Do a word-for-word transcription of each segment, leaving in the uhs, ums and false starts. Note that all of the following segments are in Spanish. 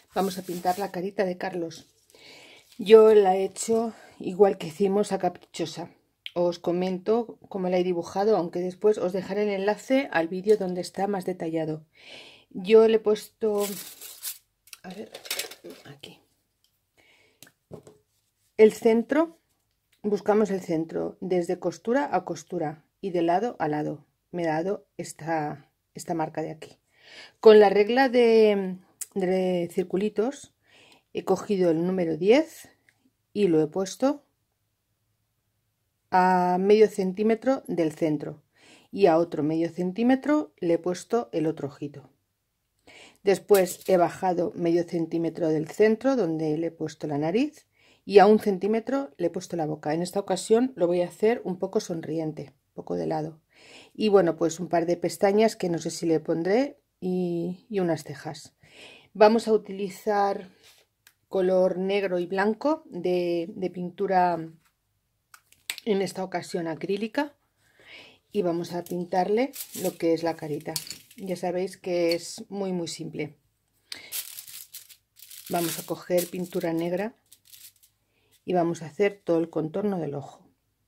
Vamos a pintar la carita de Carlos. Yo la he hecho igual que hicimos a Caprichosa. Os comento cómo la he dibujado, aunque después os dejaré el enlace al vídeo donde está más detallado. Yo le he puesto, a ver, aquí, el centro, buscamos el centro desde costura a costura y de lado a lado. Me he dado esta, esta marca de aquí. Con la regla de, de circulitos he cogido el número diez y lo he puesto a medio centímetro del centro y a otro medio centímetro le he puesto el otro ojito. Después he bajado medio centímetro del centro donde le he puesto la nariz y a un centímetro le he puesto la boca. En esta ocasión lo voy a hacer un poco sonriente, un poco de lado. Y bueno, pues un par de pestañas que no sé si le pondré y, y unas cejas. Vamos a utilizar color negro y blanco de, de pintura, en esta ocasión acrílica, y vamos a pintarle lo que es la carita. Ya sabéis que es muy muy simple. Vamos a coger pintura negra y vamos a hacer todo el contorno del ojo.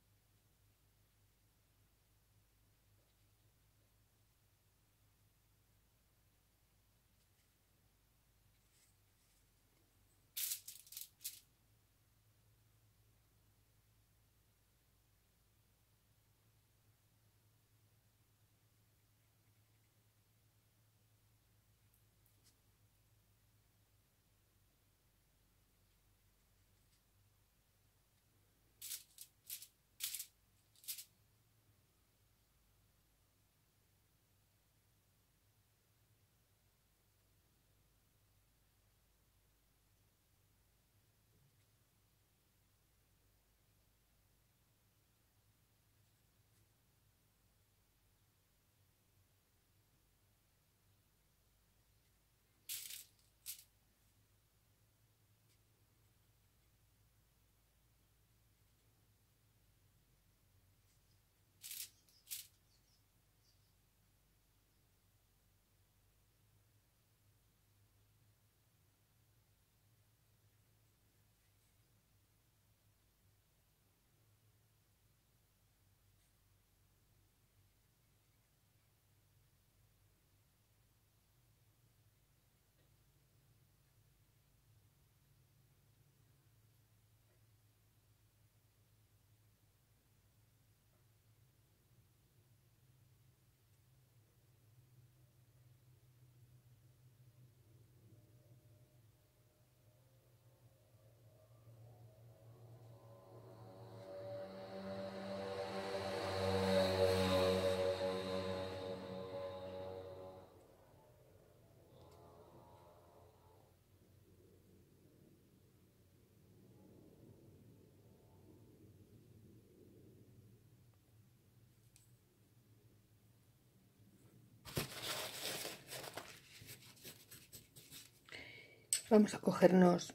Vamos a cogernos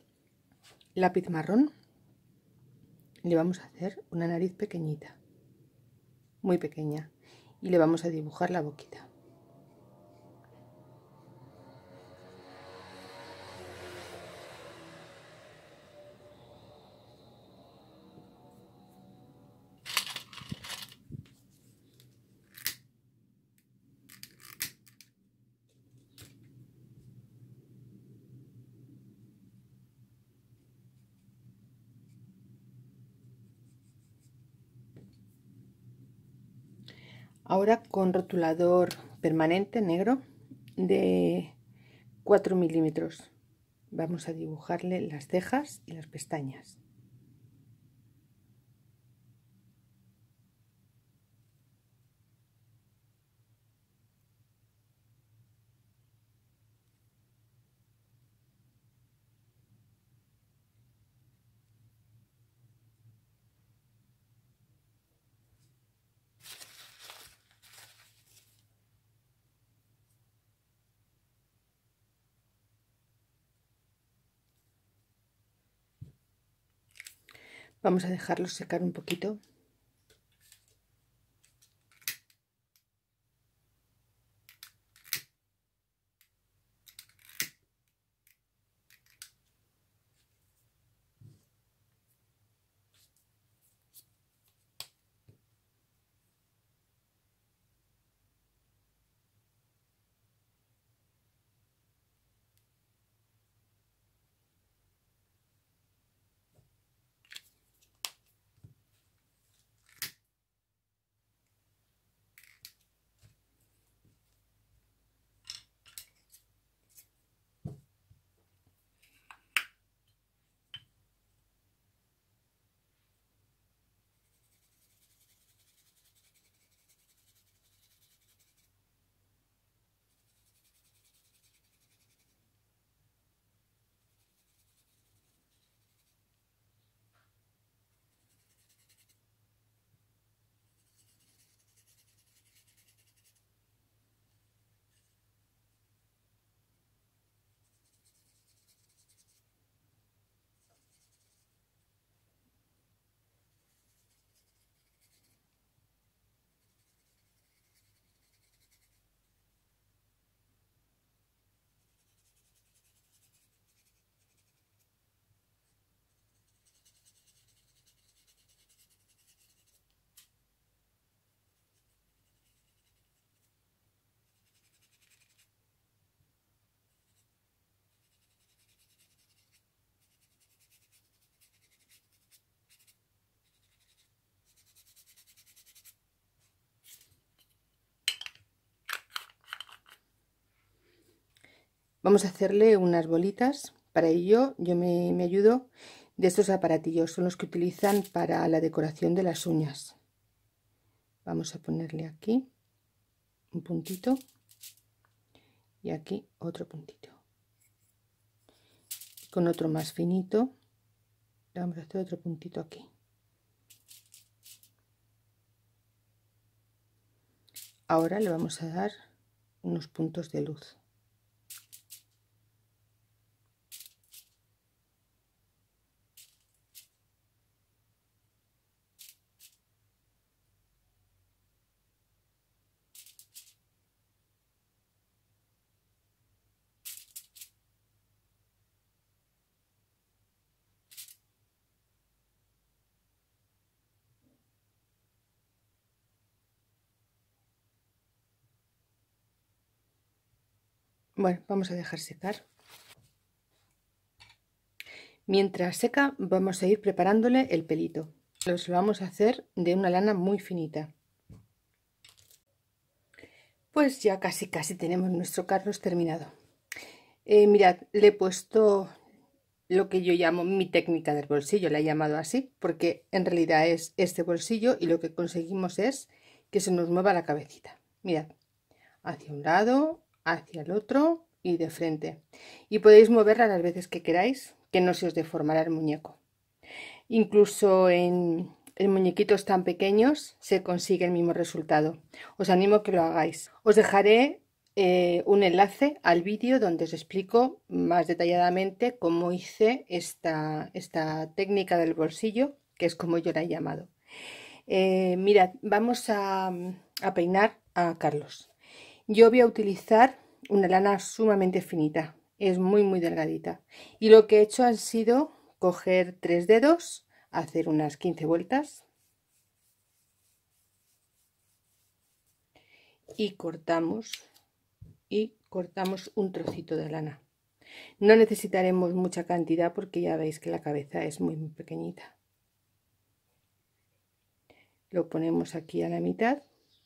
lápiz marrón y le vamos a hacer una nariz pequeñita, muy pequeña, y le vamos a dibujar la boquita. Ahora con rotulador permanente negro de cuatro milímetros vamos a dibujarle las cejas y las pestañas. Vamos a dejarlo secar un poquito. Vamos a hacerle unas bolitas. Para ello yo me, me ayudo de estos aparatillos, son los que utilizan para la decoración de las uñas. Vamos a ponerle aquí un puntito y aquí otro puntito. Con otro más finito le vamos a hacer otro puntito aquí. Ahora le vamos a dar unos puntos de luz. Bueno, vamos a dejar secar. Mientras seca vamos a ir preparándole el pelito. Los vamos a hacer de una lana muy finita. Pues ya casi casi tenemos nuestro Carlos terminado. Eh, mirad, le he puesto lo que yo llamo mi técnica del bolsillo, la he llamado así, porque en realidad es este bolsillo y lo que conseguimos es que se nos mueva la cabecita. Mirad, hacia un lado, hacia el otro y de frente. Y podéis moverla las veces que queráis, que no se os deformará el muñeco. Incluso en, en muñequitos tan pequeños se consigue el mismo resultado. Os animo a que lo hagáis. Os dejaré eh, un enlace al vídeo donde os explico más detalladamente cómo hice esta, esta técnica del bolsillo, que es como yo la he llamado. Eh, mirad, vamos a, a peinar a Carlos. Yo voy a utilizar una lana sumamente finita, es muy muy delgadita, y lo que he hecho ha sido coger tres dedos, hacer unas quince vueltas y cortamos y cortamos un trocito de lana. No necesitaremos mucha cantidad porque ya veis que la cabeza es muy, muy pequeñita. Lo ponemos aquí a la mitad,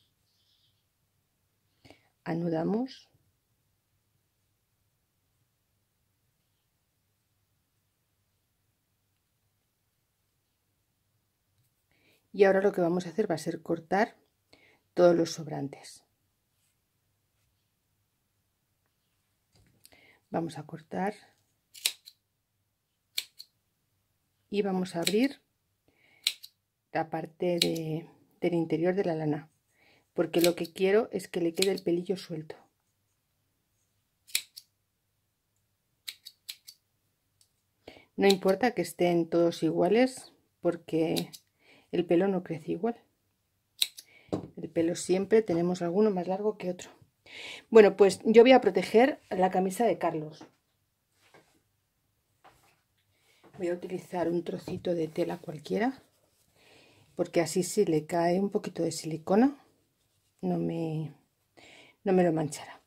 anudamos y ahora lo que vamos a hacer va a ser cortar todos los sobrantes. Vamos a cortar y vamos a abrir la parte de, del interior de la lana, porque lo que quiero es que le quede el pelillo suelto. No importa que estén todos iguales, porque el pelo no crece igual. El pelo siempre tenemos alguno más largo que otro. Bueno, pues yo voy a proteger la camisa de Carlos. Voy a utilizar un trocito de tela cualquiera, porque así si le cae un poquito de silicona, no me, no me lo manchará.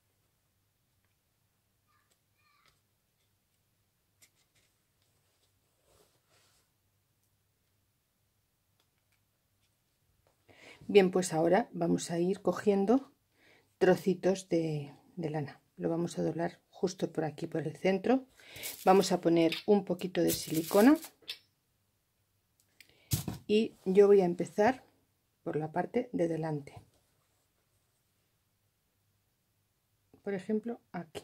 Bien, pues ahora vamos a ir cogiendo trocitos de, de lana. Lo vamos a doblar justo por aquí, por el centro. Vamos a poner un poquito de silicona y yo voy a empezar por la parte de delante. Por ejemplo, aquí.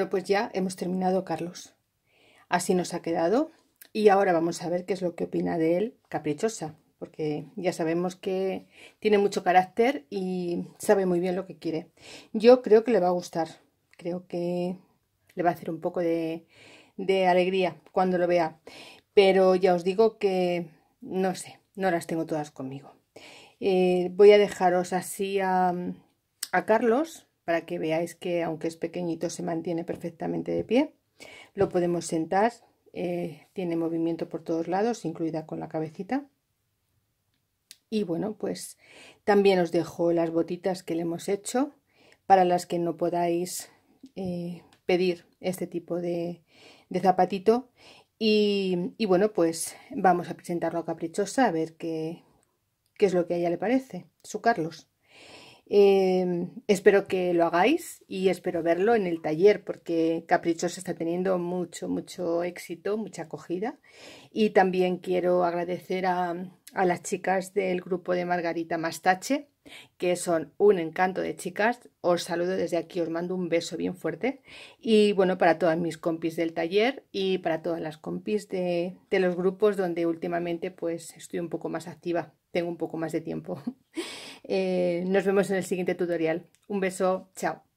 bueno, pues ya hemos terminado, Carlos. Así nos ha quedado. Y ahora vamos a ver qué es lo que opina de él Caprichosa, porque ya sabemos que tiene mucho carácter y sabe muy bien lo que quiere. Yo creo que le va a gustar. Creo que le va a hacer un poco de, de alegría cuando lo vea. Pero ya os digo que no sé, no las tengo todas conmigo. Eh, voy a dejaros así a, a Carlos para que veáis que aunque es pequeñito se mantiene perfectamente de pie. Lo podemos sentar, eh, tiene movimiento por todos lados, incluida con la cabecita. Y bueno, pues también os dejo las botitas que le hemos hecho para las que no podáis eh, pedir este tipo de, de zapatito. Y, y bueno, pues vamos a presentarlo a Caprichosa a ver qué, qué es lo que a ella le parece, su Carlos. Eh, espero que lo hagáis y espero verlo en el taller porque Caprichosa está teniendo mucho, mucho éxito, mucha acogida. Y también quiero agradecer a, a las chicas del grupo de Margarita Mastache, que son un encanto de chicas. Os saludo desde aquí, os mando un beso bien fuerte. Y bueno, para todas mis compis del taller y para todas las compis de, de los grupos donde últimamente pues estoy un poco más activa, tengo un poco más de tiempo. Eh, nos vemos en el siguiente tutorial. Un beso, chao.